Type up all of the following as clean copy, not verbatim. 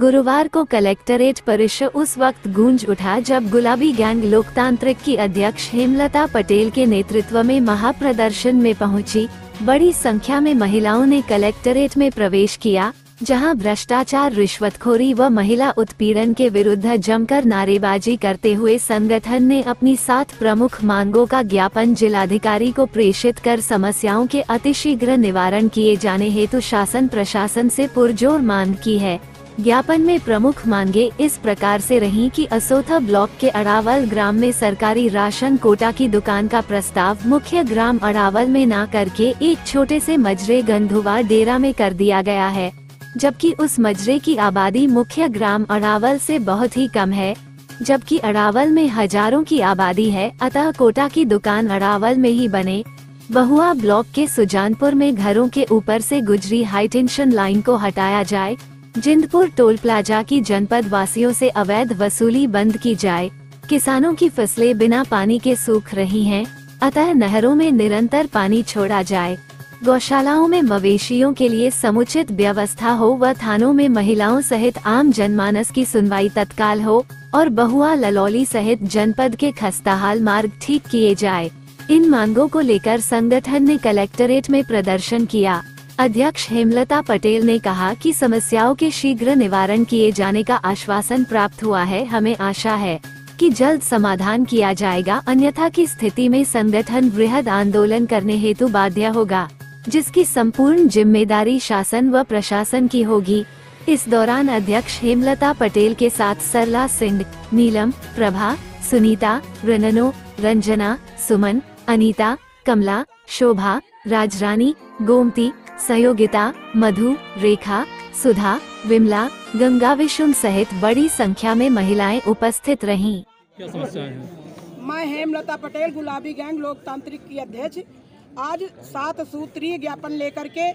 गुरुवार को कलेक्टरेट परिसर उस वक्त गूंज उठा जब गुलाबी गैंग लोकतांत्रिक की अध्यक्ष हेमलता पटेल के नेतृत्व में महाप्रदर्शन में पहुंची। बड़ी संख्या में महिलाओं ने कलेक्टरेट में प्रवेश किया, जहां भ्रष्टाचार, रिश्वतखोरी व महिला उत्पीड़न के विरुद्ध जमकर नारेबाजी करते हुए संगठन ने अपनी 7 प्रमुख मांगों का ज्ञापन जिलाधिकारी को प्रेषित कर समस्याओं के अतिशीघ्र निवारण किए जाने हेतु शासन प्रशासन से पुरजोर मांग की है। ज्ञापन में प्रमुख मांगे इस प्रकार से रहीं कि असोथा ब्लॉक के अड़ावल ग्राम में सरकारी राशन कोटा की दुकान का प्रस्ताव मुख्य ग्राम अड़ावल में न करके एक छोटे से मजरे गंधुवा डेरा में कर दिया गया है, जबकि उस मजरे की आबादी मुख्य ग्राम अड़ावल से बहुत ही कम है, जबकि अड़ावल में हजारों की आबादी है। अतः कोटा की दुकान अड़ावल में ही बने। बहुआ ब्लॉक के सुजानपुर में घरों के ऊपर से गुजरी हाईटेंशन लाइन को हटाया जाए। जिंदपुर टोल प्लाजा की जनपद वासियों से अवैध वसूली बंद की जाए। किसानों की फसलें बिना पानी के सूख रही हैं, अतः नहरों में निरंतर पानी छोड़ा जाए। गौशालाओं में मवेशियों के लिए समुचित व्यवस्था हो व थानों में महिलाओं सहित आम जनमानस की सुनवाई तत्काल हो और बहुआ ललौली सहित जनपद के खस्ताहाल मार्ग ठीक किए जाए। इन मांगों को लेकर संगठन ने कलेक्टरेट में प्रदर्शन किया। अध्यक्ष हेमलता पटेल ने कहा कि समस्याओं के शीघ्र निवारण किए जाने का आश्वासन प्राप्त हुआ है। हमें आशा है कि जल्द समाधान किया जाएगा, अन्यथा की स्थिति में संगठन वृहद आंदोलन करने हेतु बाध्य होगा, जिसकी संपूर्ण जिम्मेदारी शासन व प्रशासन की होगी। इस दौरान अध्यक्ष हेमलता पटेल के साथ सरला सिंह, नीलम, प्रभा, सुनीता, रननो, रंजना, सुमन, अनीता, कमला, शोभा, राजरानी, गोमती, सहयोगिता, मधु, रेखा, सुधा, विमला, गंगा विशुन सहित बड़ी संख्या में महिलाएं उपस्थित रहीं। क्या समस्याएं हैं? मैं हेमलता पटेल, गुलाबी गैंग लोकतांत्रिक की अध्यक्ष, आज 7 सूत्रीय ज्ञापन लेकर के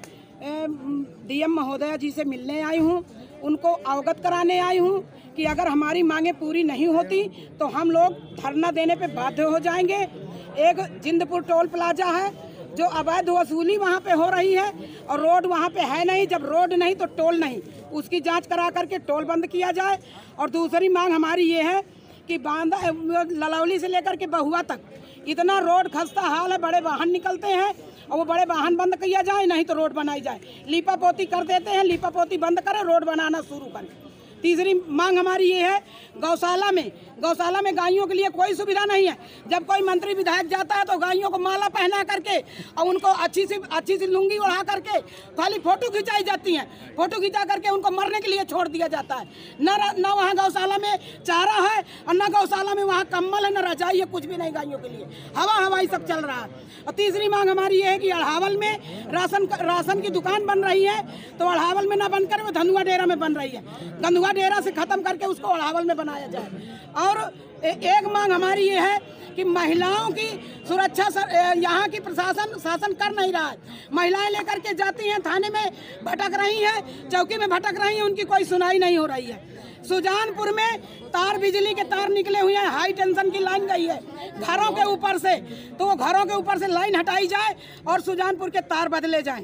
डीएम महोदया जी से मिलने आई हूँ। उनको अवगत कराने आई हूँ कि अगर हमारी मांगें पूरी नहीं होती तो हम लोग धरना देने पे बाध्य हो जाएंगे। एक जिंदपुर टोल प्लाजा है जो अवैध वसूली वहाँ पे हो रही है और रोड वहाँ पे है नहीं। जब रोड नहीं तो टोल नहीं, उसकी जांच करा करके टोल बंद किया जाए। और दूसरी मांग हमारी ये है कि बांदा ललौली से लेकर के बहुआ तक इतना रोड खस्ता हाल है, बड़े वाहन निकलते हैं और वो बड़े वाहन बंद किया जाए, नहीं तो रोड बनाई जाए। लीपा पोती कर देते हैं, लीपा पोती बंद करें, रोड बनाना शुरू करें। तीसरी मांग हमारी ये है, गौशाला में गायों के लिए कोई सुविधा नहीं है। जब कोई मंत्री विधायक जाता है तो गायों को माला पहना करके और उनको अच्छी सी लुंगी ओढ़ा करके खाली फोटो खिंचाई जाती हैं। फोटो खिंचा करके उनको मरने के लिए छोड़ दिया जाता है। न वहाँ गौशाला में चारा है और न गौशाला में वहाँ कम्बल है, न रजाई है, कुछ भी नहीं गायों के लिए। हवाई सब चल रहा है। और तीसरी मांग हमारी ये है कि अड़ावल में राशन की दुकान बन रही है, तो अड़ावल में न बनकर वो धनुआ डेरा में बन रही है। गंधुआ डेरा से खत्म करके उसको अड़ावल में बनाया जाए। और एक मांग हमारी ये है कि महिलाओं की सुरक्षा यहाँ की प्रशासन शासन कर नहीं रहा है। महिलाएं लेकर के जाती हैं, थाने में भटक रही हैं, चौकी में भटक रही हैं, उनकी कोई सुनाई नहीं हो रही है। सुजानपुर में बिजली के तार निकले हुए हैं, हाई टेंशन की लाइन गई है घरों के ऊपर से, तो वो घरों के ऊपर से लाइन हटाई जाए और सुजानपुर के तार बदले जाएं।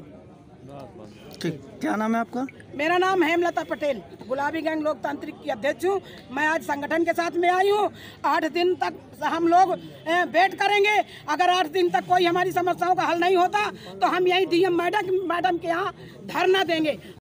क्या नाम है आपका? मेरा नाम हेमलता पटेल, गुलाबी गैंग लोकतांत्रिक की अध्यक्ष हूँ। मैं आज संगठन के साथ में आई हूँ। 8 दिन तक हम लोग वेट करेंगे। अगर 8 दिन तक कोई हमारी समस्याओं का हल नहीं होता तो हम यही डीएम मैडम के यहाँ धरना देंगे।